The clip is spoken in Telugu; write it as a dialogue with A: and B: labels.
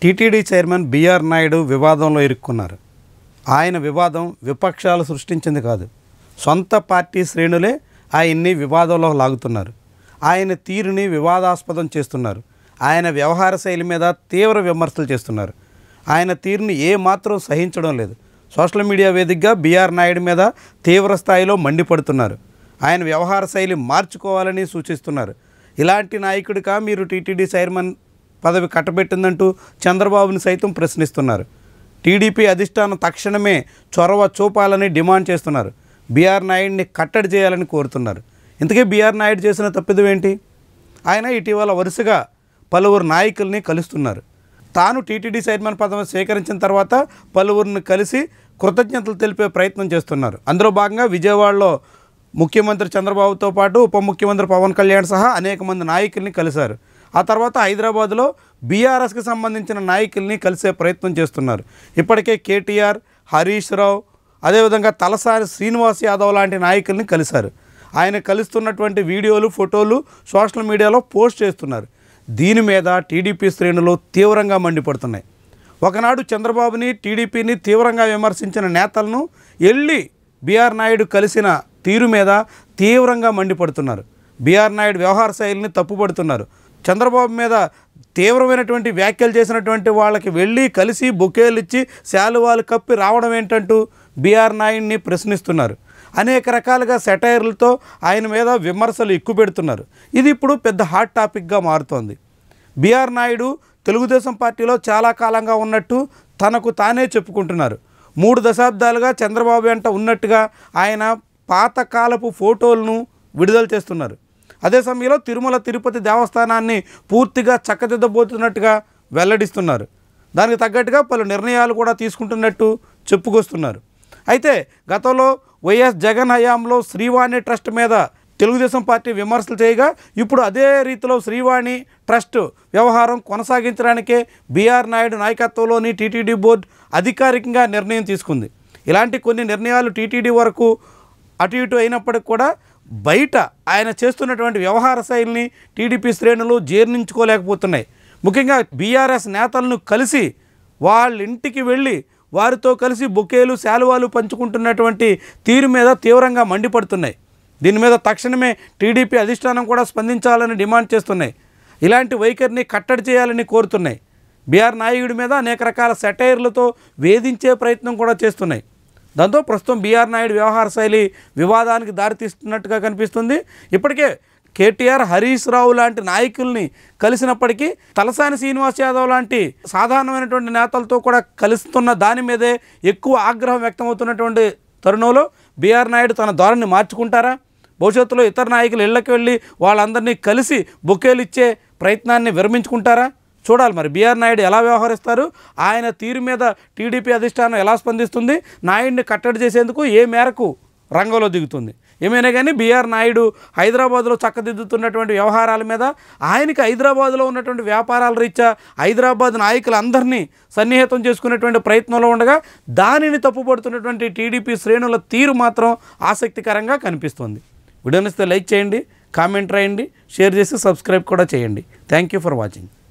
A: టీటీడీ చైర్మన్ బిఆర్ నాయుడు వివాదంలో ఇరుక్కున్నారు. ఆయన వివాదం విపక్షాలు సృష్టించింది కాదు, సొంత పార్టీ శ్రేణులే ఆయన్ని వివాదంలో లాగుతున్నారు. ఆయన తీరుని వివాదాస్పదం చేస్తున్నారు. ఆయన వ్యవహార శైలి మీద తీవ్ర విమర్శలు చేస్తున్నారు. ఆయన తీరుని ఏమాత్రం సహించడం లేదు. సోషల్ మీడియా వేదికగా బిఆర్ నాయుడు మీద తీవ్ర స్థాయిలో మండిపడుతున్నారు. ఆయన వ్యవహార శైలి మార్చుకోవాలని సూచిస్తున్నారు. ఇలాంటి నాయకుడిగా మీరు టీటీడీ చైర్మన్ పదవి కట్టబెట్టిందంటూ చంద్రబాబుని సైతం ప్రశ్నిస్తున్నారు. టీడీపీ అధిష్టానం తక్షణమే చొరవ చూపాలని డిమాండ్ చేస్తున్నారు. బిఆర్ నాయుడిని కట్టడి చేయాలని కోరుతున్నారు. ఇంతకీ బిఆర్ నాయుడు చేసిన తప్పిదం ఏంటి? ఆయన ఇటీవల వరుసగా పలువురు నాయకుల్ని కలుస్తున్నారు. తాను టీటీడీ చైర్మన్ పదవి స్వీకరించిన తర్వాత పలువురిని కలిసి కృతజ్ఞతలు తెలిపే ప్రయత్నం చేస్తున్నారు. అందులో భాగంగా విజయవాడలో ముఖ్యమంత్రి చంద్రబాబుతో పాటు ఉప ముఖ్యమంత్రి పవన్ కళ్యాణ్ సహా అనేక మంది నాయకుల్ని కలిశారు. ఆ తర్వాత హైదరాబాద్లో బీఆర్ఎస్కి సంబంధించిన నాయకుల్ని కలిసే ప్రయత్నం చేస్తున్నారు. ఇప్పటికే కేటీఆర్, హరీష్ రావు, అదేవిధంగా తలసాని శ్రీనివాస్ యాదవ్ లాంటి నాయకుల్ని కలిశారు. ఆయన కలుస్తున్నటువంటి వీడియోలు, ఫోటోలు సోషల్ మీడియాలో పోస్ట్ చేస్తున్నారు. దీని మీద టీడీపీ శ్రేణులు తీవ్రంగా మండిపడుతున్నాయి. ఒకనాడు చంద్రబాబుని, టీడీపీని తీవ్రంగా విమర్శించిన నేతలను వెళ్ళి బిఆర్ నాయుడు కలిసిన తీరు మీద తీవ్రంగా మండిపడుతున్నారు. బిఆర్ నాయుడు వ్యవహార శైలిని తప్పుపడుతున్నారు. చంద్రబాబు మీద తీవ్రమైనటువంటి వ్యాఖ్యలు చేసినటువంటి వాళ్ళకి వెళ్ళి కలిసి బొకేలు ఇచ్చి శాలువాలు కప్పి రావడం ఏంటంటూ బిఆర్ నాయుడిని ప్రశ్నిస్తున్నారు. అనేక రకాలుగా సెటైర్లతో ఆయన మీద విమర్శలు ఎక్కుపెడుతున్నారు. ఇది ఇప్పుడు పెద్ద హాట్ టాపిక్గా మారుతోంది. బిఆర్ నాయుడు తెలుగుదేశం పార్టీలో చాలా కాలంగా ఉన్నట్టు తనకు తానే చెప్పుకుంటున్నారు. 3 దశాబ్దాలుగా చంద్రబాబు వెంట ఉన్నట్టుగా ఆయన పాతకాలపు ఫోటోలను విడుదల చేస్తున్నారు. అదే సమయంలో తిరుమల తిరుపతి దేవస్థానాన్ని పూర్తిగా చక్కదిద్దబోతున్నట్టుగా వెల్లడిస్తున్నారు. దానికి తగ్గట్టుగా పలు నిర్ణయాలు కూడా తీసుకుంటున్నట్టు చెప్పుకొస్తున్నారు. అయితే గతంలో వైఎస్ జగన్ హయాంలో శ్రీవాణి ట్రస్ట్ మీద తెలుగుదేశం పార్టీ విమర్శలు చేయగా ఇప్పుడు అదే రీతిలో శ్రీవాణి ట్రస్ట్ వ్యవహారం కొనసాగించడానికే బిఆర్ నాయుడు నాయకత్వంలోని టీటీడీ బోర్డు అధికారికంగా నిర్ణయం తీసుకుంది. ఇలాంటి కొన్ని నిర్ణయాలు టీటీడీ వరకు అటు ఇటు అయినప్పటికి కూడా బయట ఆయన చేస్తున్నటువంటి వ్యవహార శైలిని టీడీపీ శ్రేణులు జీర్ణించుకోలేకపోతున్నాయి. ముఖ్యంగా బీఆర్ఎస్ నేతలను కలిసి వాళ్ళ ఇంటికి వెళ్ళి వారితో కలిసి బొకేలు, శాలువాలు పంచుకుంటున్నటువంటి తీరు మీద తీవ్రంగా మండిపడుతున్నాయి. దీని మీద తక్షణమే టీడీపీ అధిష్టానం కూడా స్పందించాలని డిమాండ్ చేస్తున్నాయి. ఇలాంటి వైఖరిని కట్టడి చేయాలని కోరుతున్నాయి. బిఆర్ నాయుడి మీద అనేక రకాల సెటైర్లతో వేధించే ప్రయత్నం కూడా చేస్తున్నాయి. దాంతో ప్రస్తుతం బిఆర్ నాయుడు వ్యవహార శైలి వివాదానికి దారితీస్తున్నట్టుగా కనిపిస్తుంది. ఇప్పటికే కేటీఆర్, హరీష్ రావు లాంటి నాయకుల్ని కలిసినప్పటికీ తలసాని శ్రీనివాస్ యాదవ్ లాంటి సాధారణమైనటువంటి నేతలతో కూడా కలుస్తున్న దాని మీదే ఎక్కువ ఆగ్రహం వ్యక్తమవుతున్నటువంటి తరుణంలో బిఆర్ నాయుడు తన ధోరణిని మార్చుకుంటారా? భవిష్యత్తులో ఇతర నాయకులు ఇళ్లకు వెళ్ళి వాళ్ళందరినీ కలిసి బొకేలు ఇచ్చే ప్రయత్నాన్ని విరమించుకుంటారా? చూడాలి మరి బిఆర్ నాయుడు ఎలా వ్యవహరిస్తారు, ఆయన తీరు మీద టీడీపీ అధిష్టానం ఎలా స్పందిస్తుంది, నాయుడిని కట్టడి చేసేందుకు ఏ మేరకు రంగంలో దిగుతుంది. ఏమైనా కానీ బిఆర్ నాయుడు హైదరాబాద్లో చక్కదిద్దుతున్నటువంటి వ్యవహారాల మీద ఆయనకి హైదరాబాద్లో ఉన్నటువంటి వ్యాపారాల రీత్యా హైదరాబాద్ నాయకులందరినీ సన్నిహితం చేసుకునేటువంటి ప్రయత్నంలో ఉండగా దానిని తప్పుపడుతున్నటువంటి టీడీపీ శ్రేణుల తీరు మాత్రం ఆసక్తికరంగా కనిపిస్తుంది. వీడియోని లైక్ చేయండి, కామెంట్ రాయండి, షేర్ చేసి సబ్స్క్రైబ్ కూడా చేయండి. Thank you for watching.